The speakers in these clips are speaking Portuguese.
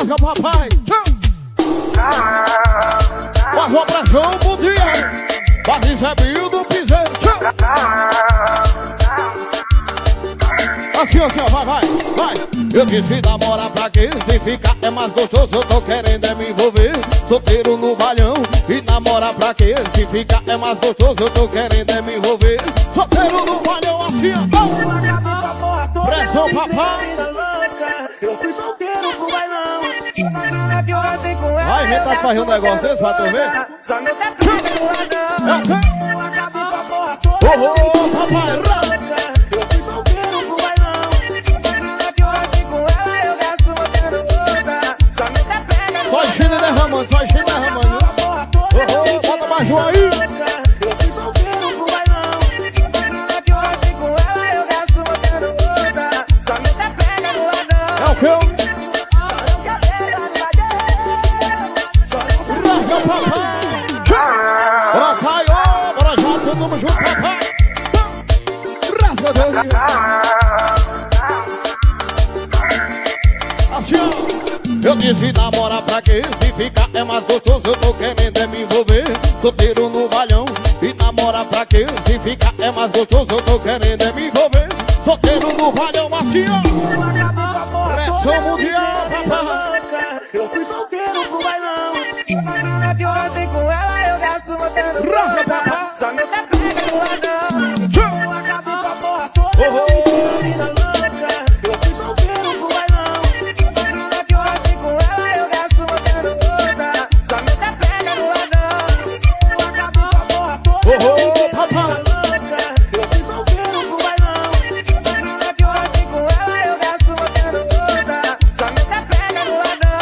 Rasga papai. Faz uma pressão mundial. Faz recebeu do piseiro. Assim, assim, ó, vai. Eu disse namorar pra quê? Se ficar é mais gostoso, eu tô querendo é me envolver. Solteiro no balhão. E namorar pra quê? Se ficar é mais gostoso, eu tô querendo é me envolver. Solteiro no balhão, assim, ó. Pressão, papai. Eu fui solteiro pro bailão. Vai inventar de fazer um negócio desse, vai tu ver? Só me sacaneia no ladrão. Eu acabei com a porra toda. Papai. Eu fui solteiro pro bailão. Que eu aqui com ela, eu gasto botando outra. Só me sacaneia no Só enchendo e derramando, só enchendo e derramando. Bota mais um aí. Eu fui solteiro pro bailão. Que eu aqui com ela, eu gasto botando outra. Só me sacaneia no ladrão. É o que eu... Papai, bora já, tamo junto, papai. Graças a Deus. Assim, ó. Eu disse namorar pra quê? Se ficar é mais gostoso, eu tô querendo é me envolver. Solteiro no balhão. E namorar pra quê? Se ficar é mais gostoso, eu tô querendo é me envolver. Solteiro no balhão, assim, ó. Pressão mundial, papai. Eu fui solteiro pro bailão. Que eu andei com ela, eu gasto botando outra. Só me sacaneia no ladrão. Eu acabei com a porra toda. Vida louca. Eu fui solteiro pro bailão. Que eu andei com ela, eu gasto botando outra. Só me sacaneia no ladrão. Eu acabei com a porra toda. Vida louca. Eu fui solteiro pro bailão. Que eu andei com ela, eu gasto botando outra. Só me sacaneia no ladrão.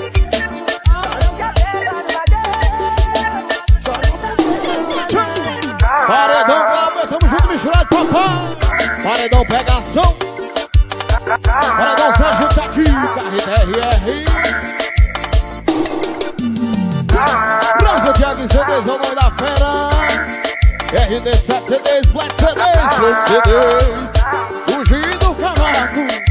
Paredão, tamo junto, misturado, papai. Paredão, pegação. Paredão, Sérgio tá aqui. Carreta RR. Brasil, Thiago e CDs, é o nome da fera. RD7 CDs, Black CDs, Black CDs. Fugindo, Cavaco.